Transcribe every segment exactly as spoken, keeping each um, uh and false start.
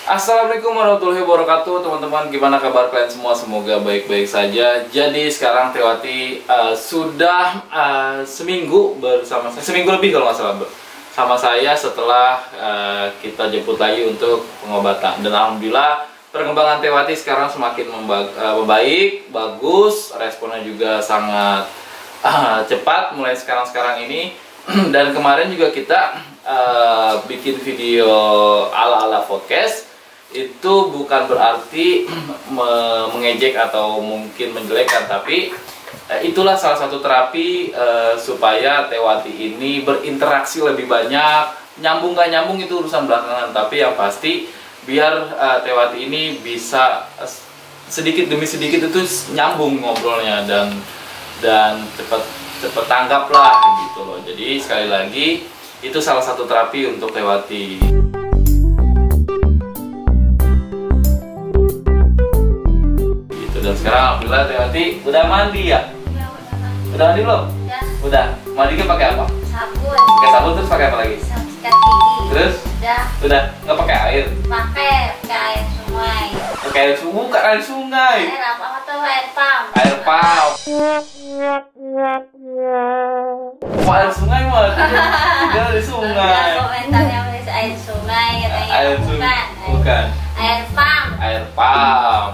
Assalamualaikum warahmatullahi wabarakatuh, teman-teman. Gimana kabar kalian semua? Semoga baik-baik saja. Jadi sekarang Tewati uh, sudah uh, seminggu bersama saya, seminggu lebih kalau nggak salah, sama saya setelah uh, kita jemput lagi untuk pengobatan. Dan alhamdulillah perkembangan Tewati sekarang semakin uh, membaik, bagus, responnya juga sangat uh, cepat mulai sekarang-sekarang ini. Dan kemarin juga kita uh, bikin video ala-ala podcast. Itu bukan berarti me mengejek atau mungkin menjelekkan, tapi eh, itulah salah satu terapi eh, supaya Tewati ini berinteraksi lebih banyak. Nyambung gak nyambung itu urusan belakangan, tapi yang pasti biar eh, Tewati ini bisa eh, sedikit demi sedikit itu nyambung ngobrolnya dan dan cepat cepat tanggap lah gitu loh. Jadi sekali lagi itu salah satu terapi untuk Tewati. Dan sekarang alhamdulillah Tewati udah mandi ya? Ya, udah mandi. Udah mandi belum? Udah. Udah. Mandinya pakai apa? Sabun. Pakai sabun terus pakai apa lagi? Sabun sikat gigi. Terus? Udah. Udah. Nggak pakai air? Pakai pakai air sungai. Pakai air sungai? Bukan air sungai. Air apa apa tuh? Air pam. Air pam. Oh, air sungai mah? Tidak di sungai. Ada komentar yang nulis air sungai katanya. Air sungai. Bukan. Air pam. Air pam.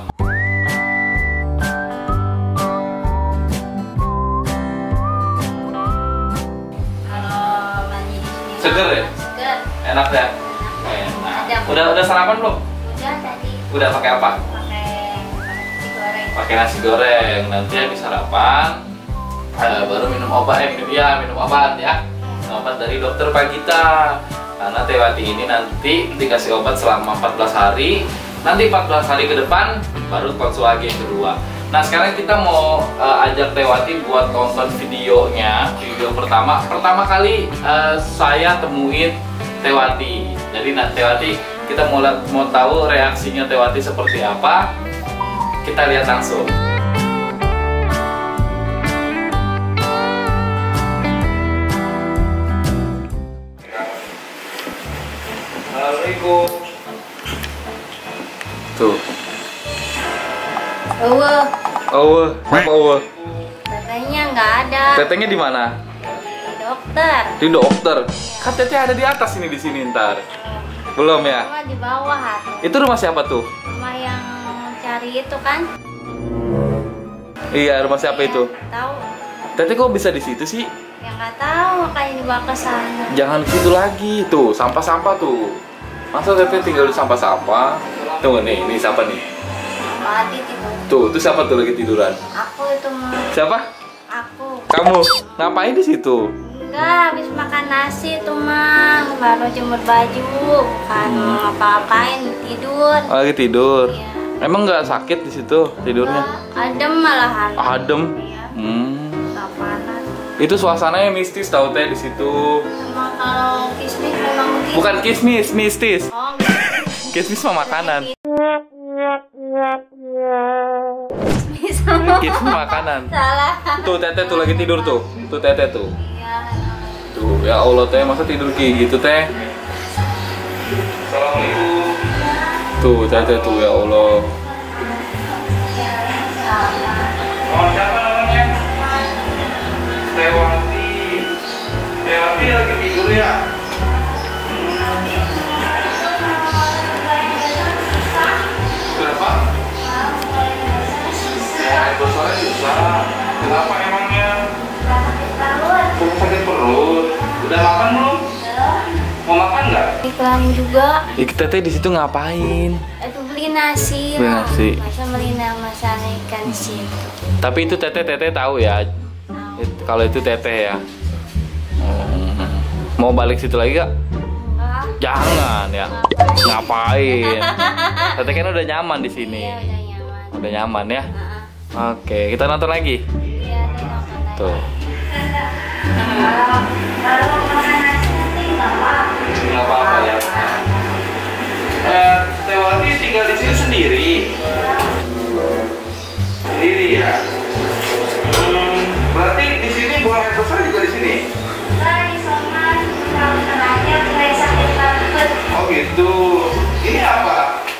Seger ya? Seger. Enak ya? Enak. Enak. Udah udah sarapan belum? Udah tadi. Udah pakai apa? Pakai nasi goreng. Pakai nasi goreng. Nanti habis sarapan uh, baru minum obat. Eh minum ya, minum obat ya. Minum obat dari dokter Pagita. Karena Tewati ini nanti dikasih obat selama empat belas hari. Nanti empat belas hari ke depan baru konsul lagi yang kedua. Nah sekarang kita mau uh, ajak Tewati buat nonton videonya. Video pertama, pertama kali uh, saya temuin Tewati. Jadi nah Tewati, kita mau mau tahu reaksinya Tewati seperti apa. Kita lihat langsung. Assalamualaikum. Tuh. Uwe. Owe, apa owe? Tetenya nggak ada. Tetenya di mana? Di dokter. Di dokter. Kan teteh ada di atas ini di sini ntar. Belum ya? Rumah di bawah tuh. Itu rumah siapa tuh? Rumah yang cari itu kan? Iya, rumah siapa itu? Tahu. Teteh kok bisa di situ sih? Ya nggak tahu, makanya dibawa ke sana. Jangan gitu lagi tuh, sampah-sampah tuh. Masa teteh tinggal di sampah-sampah? Tunggu nih, ini siapa nih? Mati tidur. Tuh, itu siapa tuh lagi tiduran? Aku itu mah. Siapa? Aku. Kamu. Ngapain di situ? Enggak, habis makan nasi tuh mah, baru jemur baju, kan mau ngapa-ngapain tidur. Oh, lagi tidur. Iya. Emang nggak sakit di situ tidurnya? Enggak, adem malahan. Adem. Iya. Hmm. Nggak panas. Itu suasananya mistis tau teh di situ. Emang kalau kismis memang gitu. Bukan kismis, mistis. Oh, enggak. Kismis mah makanan. Kismis sama. Kismis makanan. Salah. Tuh teteh tuh lagi tidur tuh. Tuh teteh tuh. Iya. Tuh ya Allah teh masa tidur kayak gitu teh. Assalamualaikum. Tuh teteh tuh ya Allah. Oh siapa namanya? Tewati. Tewati lagi tidur ya? Kenapa? Ya, itu soalnya susah. Kenapa emangnya? Kamu sakit perut? Udah makan belum? Mau makan nggak? Iklan juga. Ik teteh di situ ngapain? Itu beli nasi. Beli lah. nasi. Masa beli masa ikan di situ. Tapi itu teteh teteh tahu ya. It- Kalau itu teteh ya. Hmm. Mau balik situ lagi gak? Enggak. Jangan ya. Ngapain? Teteh kan udah nyaman di sini. Iya, udah nyaman. Udah nyaman ya. Heeh. Oke, kita nonton lagi. Iya, udah nyaman. Tuh. Kalau makan nasi nanti nggak apa-apa. Nggak apa-apa ya. Eh, Tewati tinggal di sini sendiri. Sendiri ya. Hmm, berarti di sini buang air besar juga di sini. Enggak, isoman. Kalau terakhir mulai sakit banget. Oh gitu. Ini apa?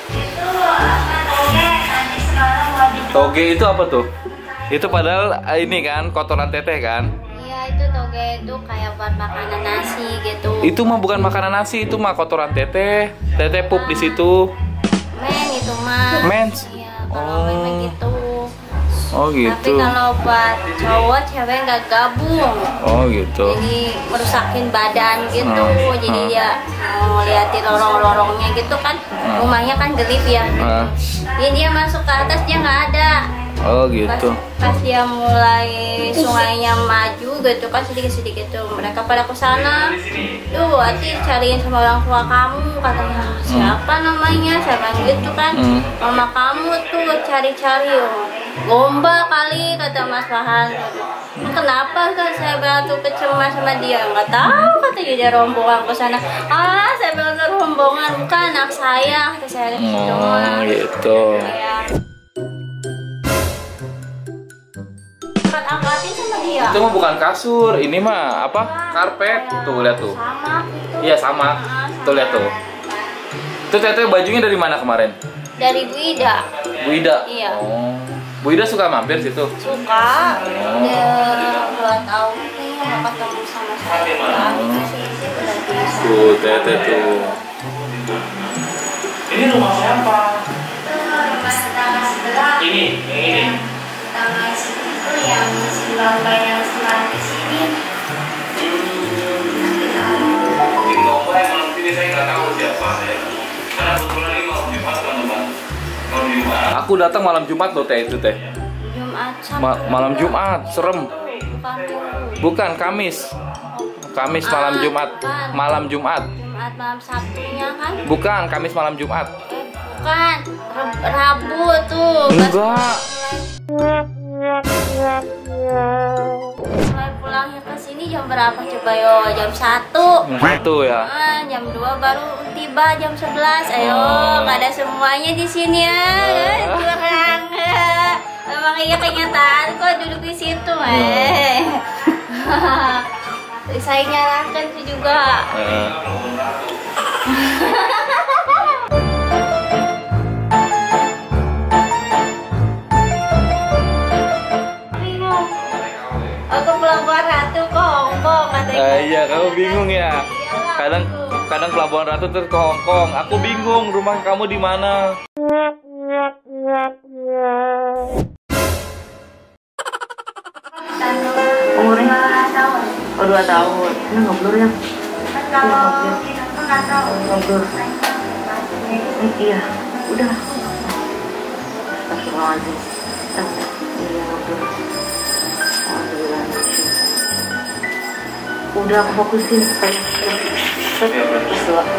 Toge itu apa tuh? Itu padahal eh, ini kan kotoran teteh kan? Iya, itu toge itu kayak buat makanan nasi gitu. Itu mah bukan makanan nasi, itu mah kotoran teteh. Teteh pup di situ. Men itu mah. Mens. Iya, kalau Oh. memang gitu. Oh Tapi gitu. kalau buat cowok cewek nggak gabung. Oh gitu. Jadi merusakin badan gitu. Hmm. Jadi Hmm. dia mau liatin lorong-lorongnya gitu kan. Hmm. Rumahnya kan gelap ya. Ah. Jadi dia masuk ke atas dia nggak ada. Oh Pas, gitu. pas dia mulai sungainya maju gitu kan sedikit-sedikit tuh mereka pada ke sana. Duh, hati cariin sama orang tua kamu katanya. Siapa namanya? Siapa gitu kan? Hmm. Mama kamu tuh cari-cari. Oh. Gomba kali kata Mas Fahan. Kenapa kan saya bilang tuh kecemas sama dia? Nggak tahu katanya dia rombongan ke sana. Ah, saya bilang ke rombongan bukan anak saya kata saya. Oh gitu. Ya. Angkat-angkatin sama dia. Itu mah bukan kasur, ini mah apa? Karpet. Tuh lihat tuh. Sama gitu. Iya sama. Tuh lihat tuh. Itu teteh bajunya dari mana kemarin? Dari Bu Ida. Bu Ida. Iya. Oh. Bu Ida suka mampir situ. Suka. Dia dua tahun kayaknya nggak ketemu sama saya. Lagi ke sini udah bisa. Tuh teteh tuh. Ini rumah siapa? Rumah tetangga sebelah. Ini, yang ini. Tetangga situ itu yang si Bangga yang sebelah di sini. Ini nomor yang malam ini saya nggak tahu siapa ya. Karena kebetulan ini malam Jumat teman-teman. Malam Jumat. Aku datang malam Jumat loh teh itu teh. Jumat Sabtu. Ma- malam Jumat, serem. Bukan tuh. Bukan Kamis. Kamis malam Ah, Jumat. bukan. Malam Jumat. Jumat malam Sabtunya kan? Bukan Kamis malam Jumat. Eh, bukan. Rab- Rabu tuh. Pas Enggak. mulai pulangnya ke sini jam berapa coba yo? Jam satu. Satu ya. Ah, jam dua baru tiba jam sebelas. Ayo, Oh. nggak ada semuanya di sini ya. Ah. Curang. Emang iya kenyataan kok duduk di situ, eh. Saya nyalakan sih juga. Eh. Bingung. Aku Pelabuhan Ratu Hongkong katanya. Eh, iya, kamu bingung ya. Iyalah, Kadang aku. kadang Pelabuhan Ratu terus ke Hong Kong. Aku bingung rumah kamu di mana. Umurnya? Dua tahun. Oh dua tahun. Ini nggak blur ya? Kan kalau kita tuh nggak tahu. Nggak blur. Eh, iya. Udah. Astagfirullahaladzim. Eh, iya nggak blur. Alhamdulillah. Udah aku fokusin. Terus dua.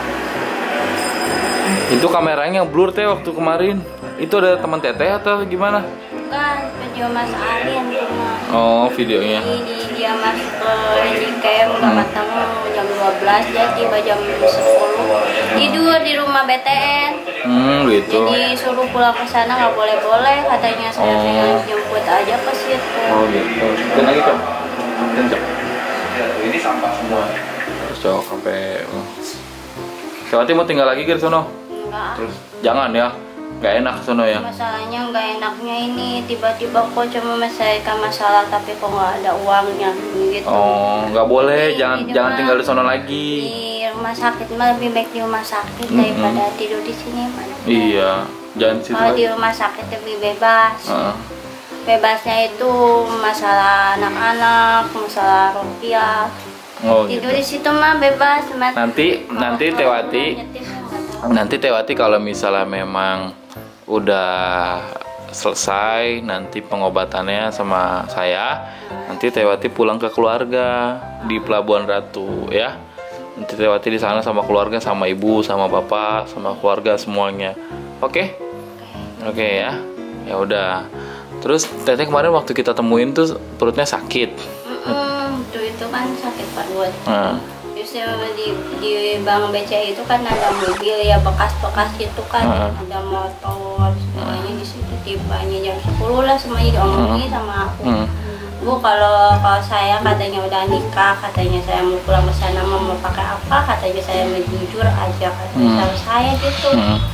Itu kameranya blur teh waktu kemarin. Itu ada teman teteh atau gimana? Bukan video Mas Alien cuma. Oh, videonya. Jadi dia masuk ke handycam nggak ketemu jam dua belas dia tiba jam sepuluh tidur di rumah B T N. Hmm, gitu. Jadi suruh pulang ke sana nggak boleh-boleh katanya saya Oh. tinggal jemput aja ke situ. Oh, gitu. Dan lagi, Cok. Dan, Cok. Ini sampah semua. Terus, Cok, sampai Sewati mau tinggal lagi ke sono? Enggak. Terus jangan ya. Nggak enak ke sono ya. Masalahnya nggak enaknya ini tiba-tiba kok cuma menyelesaikan masalah tapi kok nggak ada uangnya gitu. Oh, nggak boleh. Di- Jangan di jangan rumah- tinggal di sono lagi. Di rumah sakit mah lebih baik di rumah sakit Mm-mm. daripada tidur di sini mah. Iya, jangan situ Kalau di lagi. rumah sakit lebih bebas. Heeh. Bebasnya itu masalah anak-anak, masalah rupiah. Oh, Tidur di gitu. situ mah bebas. Mas. Nanti nanti Kalau Tewati nyetir mah nggak tahu. nanti Tewati kalau misalnya memang udah selesai nanti pengobatannya sama saya, nanti Tewati pulang ke keluarga di Pelabuhan Ratu ya. Nanti Tewati di sana sama keluarga, sama ibu, sama bapak, sama keluarga semuanya. Oke? Oke ya. Ya udah. Terus Teteh kemarin waktu kita temuin tuh perutnya sakit. Mm-mm, itu itu kan sakit perut. Nah, Terus ya di di Bank B C A itu kan ada mobil ya bekas-bekas itu kan, Heeh. ada motor semuanya di situ tibanya jam sepuluh lah semuanya diomongin sama aku. hmm. Bu kalau kalau saya katanya udah nikah, katanya saya mau pulang ke sana mau mau pakai apa, katanya saya mau jujur aja katanya Hmm. sama saya gitu. Hmm.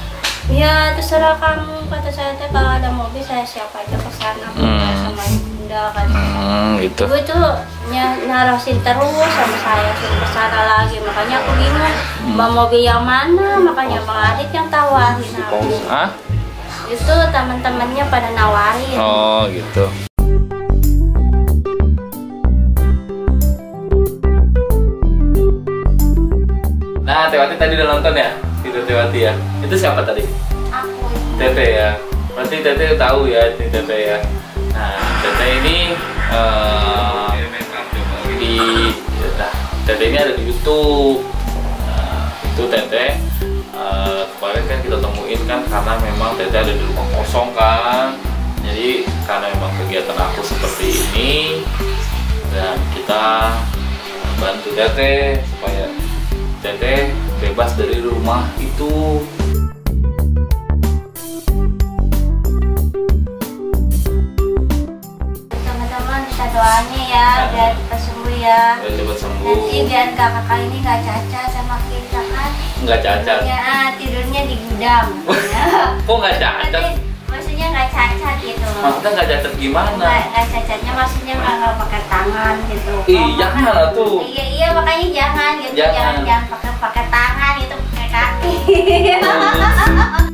Ya terserah kamu, kata saya teh kalau ada mobil saya siap aja ke sana Hmm. sama Bunda kan. Hmm, gitu. Ibu tuh ny- narasin terus sama saya suruh ke sana lagi, makanya aku bingung mau mobil yang mana, makanya Bang Adit yang tawarin aku. Hah? Itu teman-temannya pada nawarin. Oh, gitu. Nah, Tewati tadi udah nonton ya? Video Tewati ya? Itu siapa tadi? Aku. Tete ya? Berarti Tete tahu ya ini Tete ya? Nah, Tete ini eh, di... Nah, Tete ini ada di YouTube. Nah, itu Tete eh, kemarin kan kita temuin kan karena memang Tete ada di rumah kosong kan. Jadi karena memang kegiatan aku seperti ini dan kita bantu Tete supaya Tete bebas dari rumah itu. Teman-teman bisa doanya ya biar kita sembuh ya. Biar cepat sembuh. Nanti biar kakak ini nggak cacat sama kita kan. Nggak cacat. Ya ah, tidurnya di gudang. Kok nggak cacat? Nanti, maksudnya nggak cacat gitu loh. Maksudnya nggak cacat gimana? Nggak nggak cacatnya maksudnya nggak pakai tangan gitu. Ih, jangan lah tuh. Iya iya makanya jangan gitu, Jangan. jangan jangan pakai pakai tangan gitu, pakai kaki.